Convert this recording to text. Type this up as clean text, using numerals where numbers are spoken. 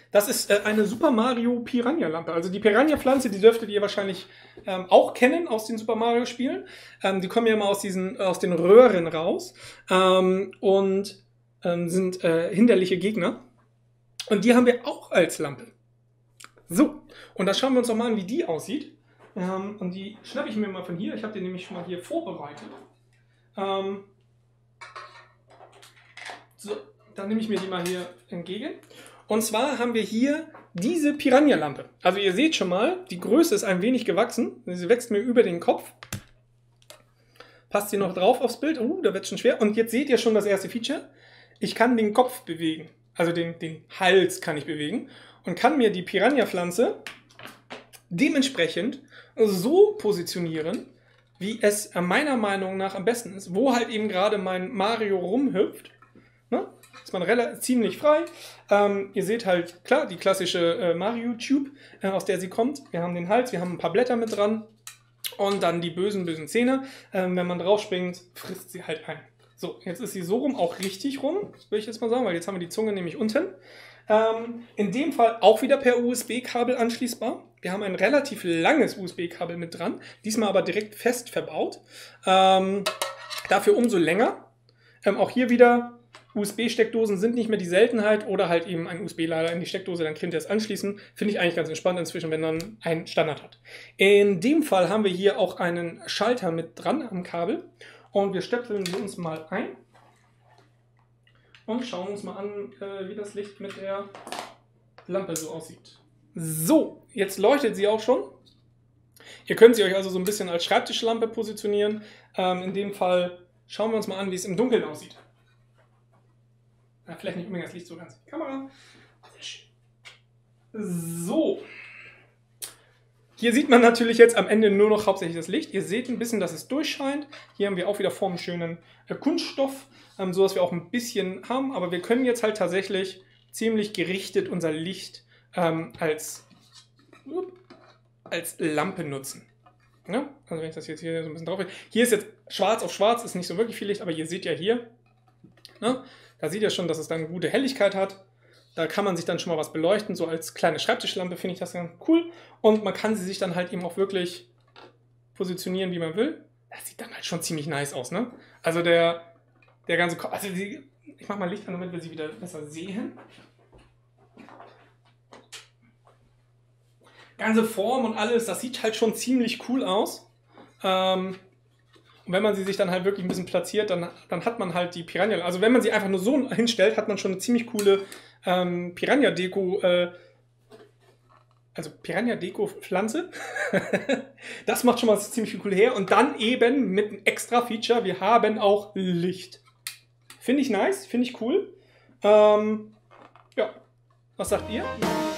Das ist eine Super Mario Piranha Lampe. Also die Piranha Pflanze, die dürftet ihr wahrscheinlich auch kennen aus den Super Mario Spielen. Die kommen ja immer aus den Röhren raus und sind hinderliche Gegner. Und die haben wir auch als Lampe. So, und da schauen wir uns noch mal an, wie die aussieht. Und die schnappe ich mir mal von hier. Ich habe die nämlich schon mal hier vorbereitet. So, dann nehme ich mir die mal hier entgegen. Und zwar haben wir hier diese Piranha-Lampe. Also ihr seht schon mal, die Größe ist ein wenig gewachsen. Sie wächst mir über den Kopf. Passt hier noch drauf aufs Bild. Da wird es schon schwer. Und jetzt seht ihr schon das erste Feature. Ich kann den Kopf bewegen. Also den Hals kann ich bewegen. Und kann mir die Piranha-Pflanze dementsprechend so positionieren, wie es meiner Meinung nach am besten ist. Wo halt eben gerade mein Mario rumhüpft. Ne? Ist man ziemlich frei. Ihr seht halt, klar, die klassische Mario-Tube, aus der sie kommt. Wir haben den Hals, wir haben ein paar Blätter mit dran. Und dann die bösen Zähne. Wenn man drauf springt, frisst sie halt ein. So, jetzt ist sie so rum, auch richtig rum, würde ich jetzt mal sagen, weil jetzt haben wir die Zunge nämlich unten. In dem Fall auch wieder per USB-Kabel anschließbar. Wir haben ein relativ langes USB-Kabel mit dran, diesmal aber direkt fest verbaut. Dafür umso länger. Auch hier wieder, USB-Steckdosen sind nicht mehr die Seltenheit oder halt eben ein USB-Lader in die Steckdose, dann könnt ihr es anschließen. Finde ich eigentlich ganz entspannt inzwischen, wenn man einen Standard hat. In dem Fall haben wir hier auch einen Schalter mit dran am Kabel. Und wir stöpseln sie uns mal ein und schauen uns mal an, wie das Licht mit der Lampe so aussieht. So, jetzt leuchtet sie auch schon. Ihr könnt sie euch also so ein bisschen als Schreibtischlampe positionieren. In dem Fall schauen wir uns mal an, wie es im Dunkeln aussieht. Vielleicht nicht unbedingt das Licht so ganz in die Kamera. Sehr schön. So. Hier sieht man natürlich jetzt am Ende nur noch hauptsächlich das Licht. Ihr seht ein bisschen, dass es durchscheint. Hier haben wir auch wieder formschönen Kunststoff, so dass wir auch ein bisschen haben. Aber wir können jetzt halt tatsächlich ziemlich gerichtet unser Licht als Lampe nutzen. Ja? Also wenn ich das jetzt hier so ein bisschen drauf will. Hier ist jetzt schwarz auf schwarz, ist nicht so wirklich viel Licht, aber ihr seht ja hier, ne? Da seht ihr schon, dass es dann eine gute Helligkeit hat. Da kann man sich dann schon mal was beleuchten, so als kleine Schreibtischlampe finde ich das ganz cool. Und man kann sie sich dann halt eben auch wirklich positionieren, wie man will. Das sieht dann halt schon ziemlich nice aus, ne? Also der ganze Kopf, also ich mache mal Licht an, damit wir sie wieder besser sehen. Ganze Form und alles, das sieht halt schon ziemlich cool aus. Und wenn man sie sich dann halt wirklich ein bisschen platziert, dann hat man halt die Piranha. Also wenn man sie einfach nur so hinstellt, hat man schon eine ziemlich coole Piranha-Deko, also Piranha-Deko-Pflanze. Das macht schon mal ziemlich viel cool her. Und dann eben mit einem extra Feature, wir haben auch Licht. Finde ich nice, finde ich cool. Ja, was sagt ihr?